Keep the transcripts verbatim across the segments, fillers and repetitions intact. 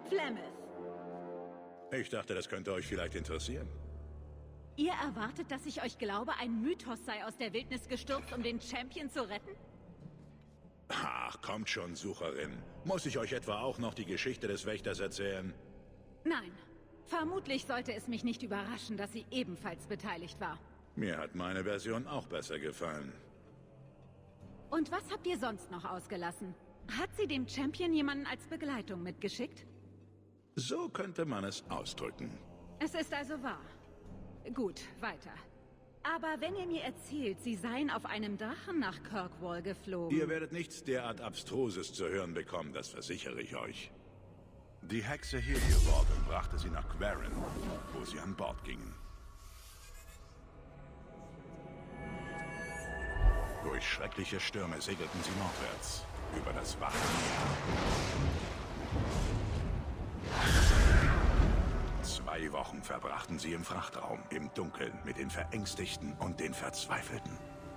Flemeth. Ich dachte, das könnte euch vielleicht interessieren. Ihr erwartet, dass ich euch glaube, ein Mythos sei aus der Wildnis gestürzt, um den Champion zu retten? Ach, kommt schon, Sucherin. Muss ich euch etwa auch noch die Geschichte des Wächters erzählen? Nein. Vermutlich sollte es mich nicht überraschen, dass sie ebenfalls beteiligt war. Mir hat meine Version auch besser gefallen. Und was habt ihr sonst noch ausgelassen? Hat sie dem Champion jemanden als Begleitung mitgeschickt? So könnte man es ausdrücken. Es ist also wahr. Gut, weiter. Aber wenn ihr mir erzählt, sie seien auf einem Drachen nach Kirkwall geflogen... Ihr werdet nichts derart Abstruses zu hören bekommen, das versichere ich euch. Die Hexe Helioworden brachte sie nach Quarren, wo sie an Bord gingen. Durch schreckliche Stürme segelten sie nordwärts, über das wache Meer. Zwei Wochen verbrachten sie im Frachtraum, im Dunkeln, mit den Verängstigten und den Verzweifelten.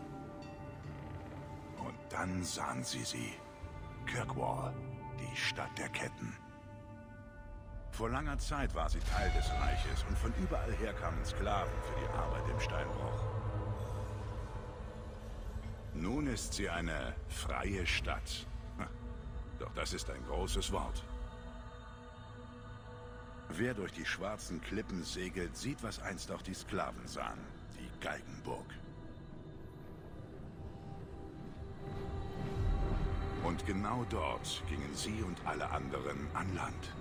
Und dann sahen sie sie. Kirkwall, die Stadt der Ketten. Vor langer Zeit war sie Teil des Reiches und von überall her kamen Sklaven für die Arbeit im Steinbruch. Nun ist sie eine freie Stadt. Doch das ist ein großes Wort. Wer durch die schwarzen Klippen segelt, sieht, was einst auch die Sklaven sahen. Die Galgenburg. Und genau dort gingen sie und alle anderen an Land.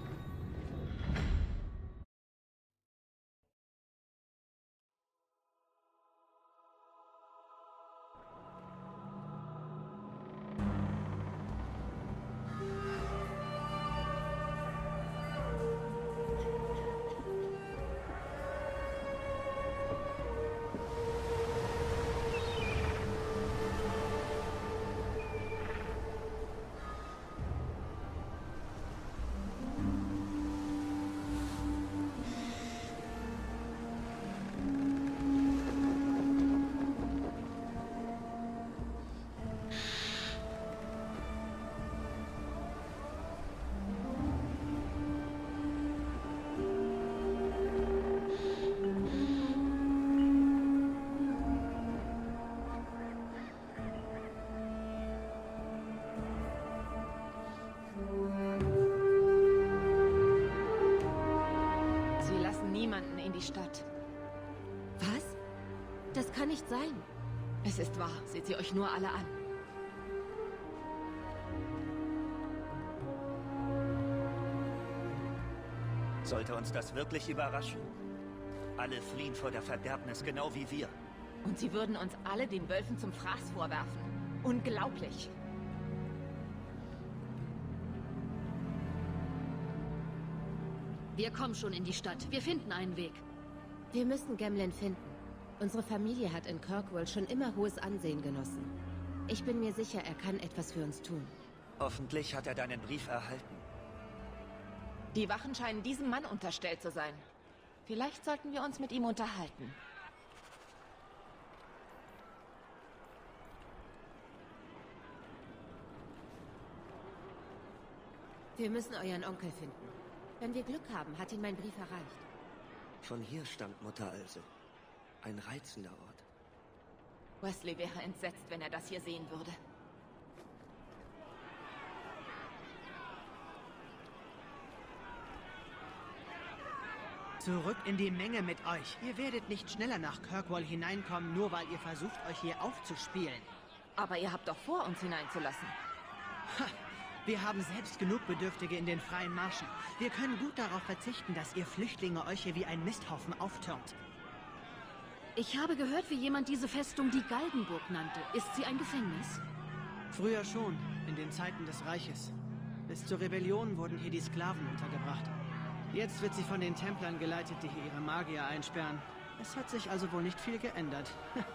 Stadt. Was? Das kann nicht sein. Es ist wahr. Seht sie euch nur alle an. Sollte uns das wirklich überraschen? Alle fliehen vor der Verderbnis, genau wie wir. Und sie würden uns alle den Wölfen zum Fraß vorwerfen. Unglaublich. Wir kommen schon in die Stadt. Wir finden einen Weg. Wir müssen Gemlen finden. Unsere Familie hat in Kirkwall schon immer hohes Ansehen genossen. Ich bin mir sicher, er kann etwas für uns tun. Hoffentlich hat er deinen Brief erhalten. Die Wachen scheinen diesem Mann unterstellt zu sein. Vielleicht sollten wir uns mit ihm unterhalten. Wir müssen euren Onkel finden. Wenn wir Glück haben, hat ihn mein Brief erreicht. Von hier stammt Mutter also. Ein reizender Ort. Wesley wäre entsetzt, wenn er das hier sehen würde. Zurück in die Menge mit euch. Ihr werdet nicht schneller nach Kirkwall hineinkommen, nur weil ihr versucht, euch hier aufzuspielen. Aber ihr habt doch vor, uns hineinzulassen. Ha, wir haben selbst genug Bedürftige in den freien Marschen. Wir können gut darauf verzichten, dass ihr Flüchtlinge euch hier wie ein Misthaufen auftürmt. Ich habe gehört, wie jemand diese Festung die Galgenburg nannte. Ist sie ein Gefängnis? Früher schon, in den Zeiten des Reiches. Bis zur Rebellion wurden hier die Sklaven untergebracht. Jetzt wird sie von den Templern geleitet, die hier ihre Magier einsperren. Es hat sich also wohl nicht viel geändert.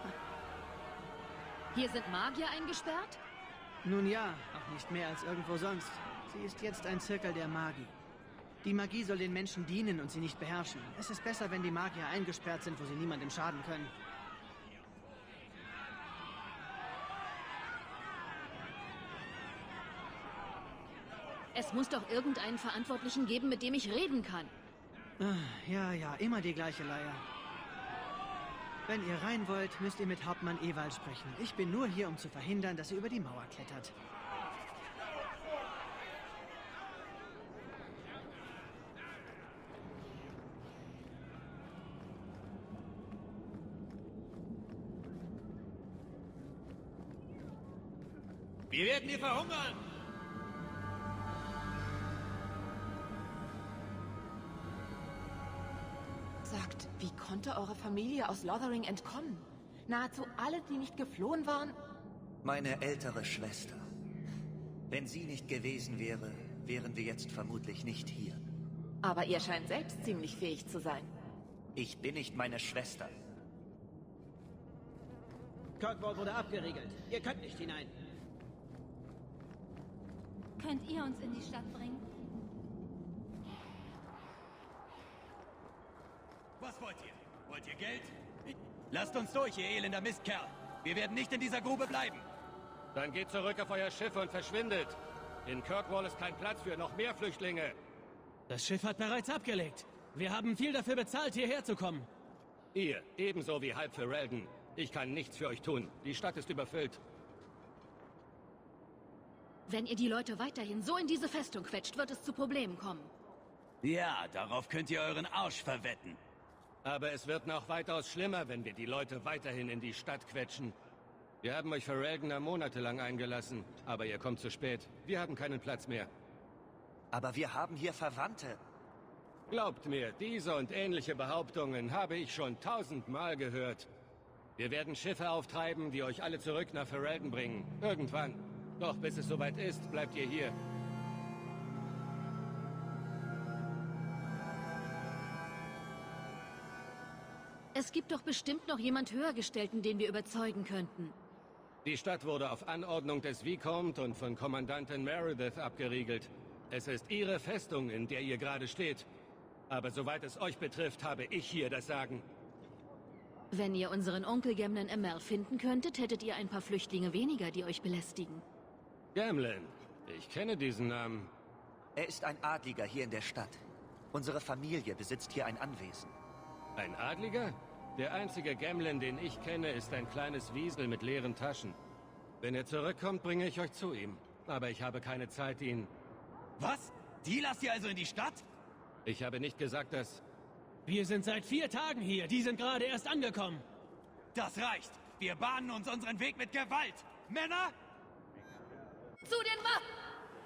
Hier sind Magier eingesperrt? Nun ja, auch nicht mehr als irgendwo sonst. Sie ist jetzt ein Zirkel der Magie. Die Magie soll den Menschen dienen und sie nicht beherrschen. Es ist besser, wenn die Magier eingesperrt sind, wo sie niemandem schaden können. Es muss doch irgendeinen Verantwortlichen geben, mit dem ich reden kann. Ja, ja, immer die gleiche Leier. Wenn ihr rein wollt, müsst ihr mit Hauptmann Ewald sprechen. Ich bin nur hier, um zu verhindern, dass ihr über die Mauer klettert. Wir werden hier verhungern! Sagt, wie konnte eure Familie aus Lothering entkommen? Nahezu alle, die nicht geflohen waren? Meine ältere Schwester. Wenn sie nicht gewesen wäre, wären wir jetzt vermutlich nicht hier. Aber ihr scheint selbst ziemlich fähig zu sein. Ich bin nicht meine Schwester. Kirkwall wurde abgeriegelt. Ihr könnt nicht hinein. Könnt ihr uns in die Stadt bringen? Was wollt ihr? Wollt ihr Geld? Lasst uns durch, ihr elender Mistkerl. Wir werden nicht in dieser Grube bleiben. Dann geht zurück auf euer Schiff und verschwindet. In Kirkwall ist kein Platz für noch mehr Flüchtlinge. Das Schiff hat bereits abgelegt. Wir haben viel dafür bezahlt, hierher zu kommen. Ihr, ebenso wie halb für Relden. Ich kann nichts für euch tun. Die Stadt ist überfüllt. Wenn ihr die Leute weiterhin so in diese Festung quetscht, wird es zu Problemen kommen. Ja, darauf könnt ihr euren Arsch verwetten. Aber es wird noch weitaus schlimmer, wenn wir die Leute weiterhin in die Stadt quetschen. Wir haben euch für Relgener monatelang eingelassen, aber ihr kommt zu spät. Wir haben keinen Platz mehr. Aber wir haben hier Verwandte. Glaubt mir, diese und ähnliche Behauptungen habe ich schon tausendmal gehört. Wir werden Schiffe auftreiben, die euch alle zurück nach Ferelden bringen. Irgendwann. Doch bis es soweit ist, bleibt ihr hier. Es gibt doch bestimmt noch jemand Höhergestellten, den wir überzeugen könnten. Die Stadt wurde auf Anordnung des Vicomte und von Kommandantin Meredith abgeriegelt. Es ist ihre Festung, in der ihr gerade steht. Aber soweit es euch betrifft, habe ich hier das Sagen. Wenn ihr unseren Onkel Gemlen Emmer finden könntet, hättet ihr ein paar Flüchtlinge weniger, die euch belästigen. Gemlen. Ich kenne diesen Namen. Er ist ein Adliger hier in der Stadt. Unsere Familie besitzt hier ein Anwesen. Ein Adliger? Der einzige Gemlen, den ich kenne, ist ein kleines Wiesel mit leeren Taschen. Wenn er zurückkommt, bringe ich euch zu ihm. Aber ich habe keine Zeit, ihn... Was? Die lasst ihr also in die Stadt? Ich habe nicht gesagt, dass... Wir sind seit vier Tagen hier. Die sind gerade erst angekommen. Das reicht. Wir bahnen uns unseren Weg mit Gewalt. Männer! Zu den Waffen!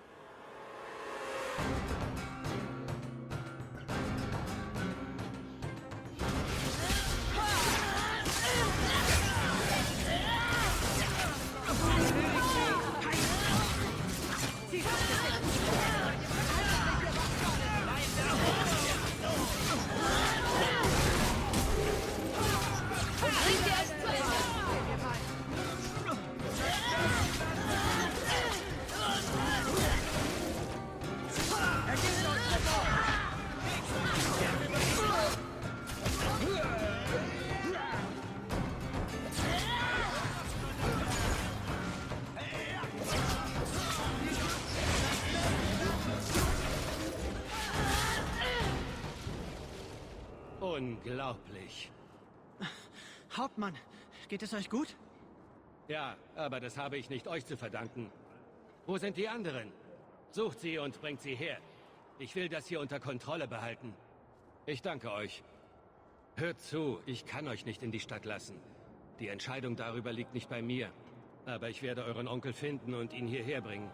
Unglaublich. Hauptmann, geht es euch gut? Ja, aber das habe ich nicht euch zu verdanken. Wo sind die anderen? Sucht sie und bringt sie her. Ich will das hier unter Kontrolle behalten. Ich danke euch. Hört zu, ich kann euch nicht in die Stadt lassen. Die Entscheidung darüber liegt nicht bei mir. Aber ich werde euren Onkel finden und ihn hierher bringen.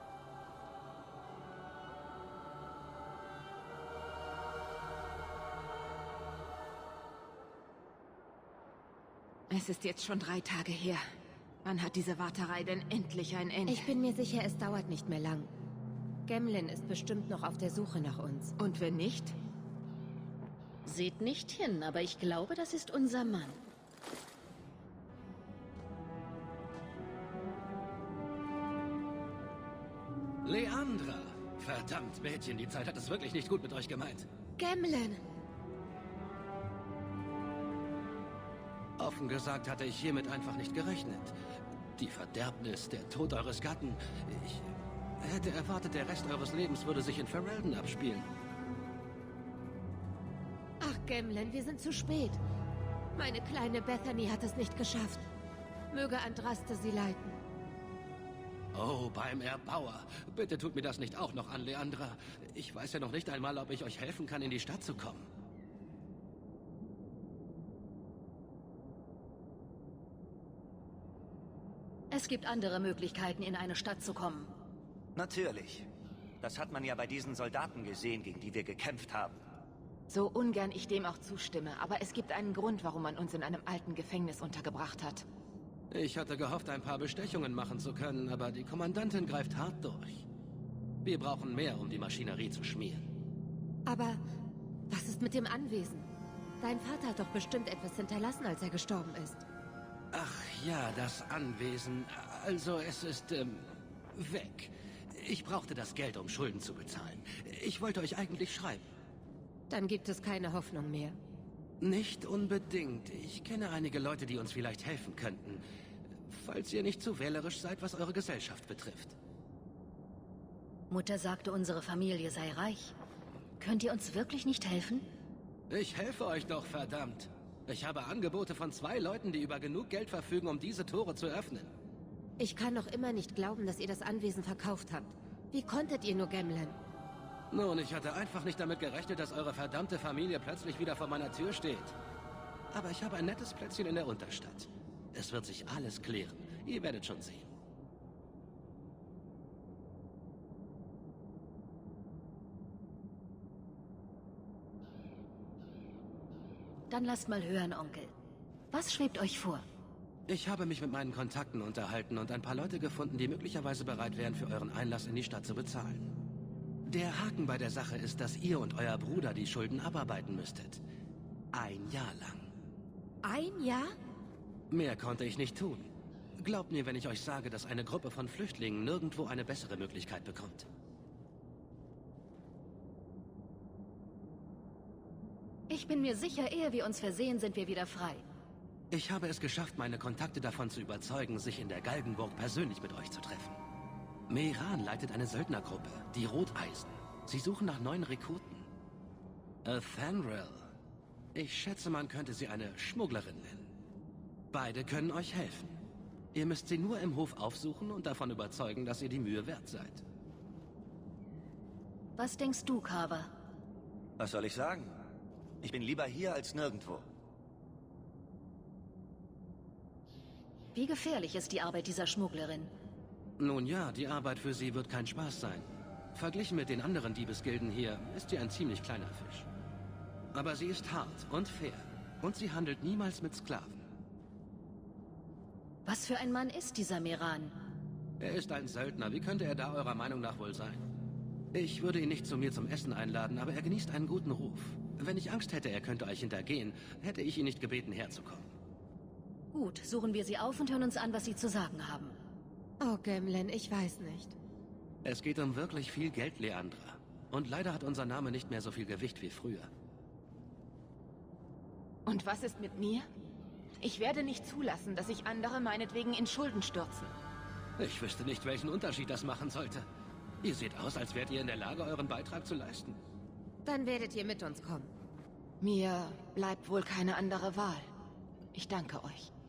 Es ist jetzt schon drei Tage her. Wann hat diese Warterei denn endlich ein Ende? Ich bin mir sicher, es dauert nicht mehr lang. Gemlen ist bestimmt noch auf der Suche nach uns. Und wenn nicht? Seht nicht hin, aber ich glaube, das ist unser Mann. Leandra! Verdammt, Mädchen, die Zeit hat es wirklich nicht gut mit euch gemeint. Gemlen! Offen gesagt hatte ich hiermit einfach nicht gerechnet. Die Verderbnis, der Tod eures Gatten. Ich... Hätte erwartet, der Rest eures Lebens würde sich in Ferelden abspielen. Ach, Gemlen, wir sind zu spät. Meine kleine Bethany hat es nicht geschafft. Möge Andraste sie leiten. Oh, beim Erbauer. Bitte tut mir das nicht auch noch an, Leandra. Ich weiß ja noch nicht einmal, ob ich euch helfen kann, in die Stadt zu kommen. Es gibt andere Möglichkeiten, in eine Stadt zu kommen. Natürlich. Das hat man ja bei diesen Soldaten gesehen, gegen die wir gekämpft haben. So ungern ich dem auch zustimme, aber es gibt einen Grund, warum man uns in einem alten Gefängnis untergebracht hat. Ich hatte gehofft, ein paar Bestechungen machen zu können, aber die Kommandantin greift hart durch. Wir brauchen mehr, um die Maschinerie zu schmieren. Aber was ist mit dem Anwesen? Dein Vater hat doch bestimmt etwas hinterlassen, als er gestorben ist. Ach ja, das Anwesen. Also es ist, ähm, weg. Ich brauchte das Geld, um Schulden zu bezahlen. Ich wollte euch eigentlich schreiben. Dann gibt es keine Hoffnung mehr. Nicht unbedingt. Ich kenne einige Leute, die uns vielleicht helfen könnten. Falls ihr nicht zu wählerisch seid, was eure Gesellschaft betrifft. Mutter sagte, unsere Familie sei reich. Könnt ihr uns wirklich nicht helfen? Ich helfe euch doch, verdammt. Ich habe Angebote von zwei Leuten, die über genug Geld verfügen, um diese Tore zu öffnen. Ich kann noch immer nicht glauben, dass ihr das Anwesen verkauft habt. Wie konntet ihr nur, Gemlen? Nun, ich hatte einfach nicht damit gerechnet, dass eure verdammte Familie plötzlich wieder vor meiner Tür steht. Aber ich habe ein nettes Plätzchen in der Unterstadt. Es wird sich alles klären. Ihr werdet schon sehen. Dann lasst mal hören, Onkel. Was schwebt euch vor? Ich habe mich mit meinen Kontakten unterhalten und ein paar Leute gefunden, die möglicherweise bereit wären, für euren Einlass in die Stadt zu bezahlen. Der Haken bei der Sache ist, dass ihr und euer Bruder die Schulden abarbeiten müsstet. Ein Jahr lang. Ein Jahr? Mehr konnte ich nicht tun. Glaubt mir, wenn ich euch sage, dass eine Gruppe von Flüchtlingen nirgendwo eine bessere Möglichkeit bekommt. Ich bin mir sicher, ehe wir uns versehen, sind wir wieder frei. Ich habe es geschafft, meine Kontakte davon zu überzeugen, sich in der Galgenburg persönlich mit euch zu treffen. Mehran leitet eine Söldnergruppe, die Roteisen. Sie suchen nach neuen Rekruten. Athanril. Ich schätze, man könnte sie eine Schmugglerin nennen. Beide können euch helfen. Ihr müsst sie nur im Hof aufsuchen und davon überzeugen, dass ihr die Mühe wert seid. Was denkst du, Carver? Was soll ich sagen? Ich bin lieber hier als nirgendwo. Wie gefährlich ist die Arbeit dieser Schmugglerin? Nun ja, die Arbeit für sie wird kein Spaß sein. Verglichen mit den anderen Diebesgilden hier ist sie ein ziemlich kleiner Fisch. Aber sie ist hart und fair. Und sie handelt niemals mit Sklaven. Was für ein Mann ist dieser Mehran? Er ist ein Söldner. Wie könnte er da eurer Meinung nach wohl sein? Ich würde ihn nicht zu mir zum Essen einladen, aber er genießt einen guten Ruf. Wenn ich Angst hätte, er könnte euch hintergehen, hätte ich ihn nicht gebeten, herzukommen. Gut, suchen wir sie auf und hören uns an, was sie zu sagen haben. Oh, Gemlen, ich weiß nicht. Es geht um wirklich viel Geld, Leandra. Und leider hat unser Name nicht mehr so viel Gewicht wie früher. Und was ist mit mir? Ich werde nicht zulassen, dass sich andere meinetwegen in Schulden stürzen. Ich wüsste nicht, welchen Unterschied das machen sollte. Ihr seht aus, als wärt ihr in der Lage, euren Beitrag zu leisten. Dann werdet ihr mit uns kommen. Mir bleibt wohl keine andere Wahl. Ich danke euch.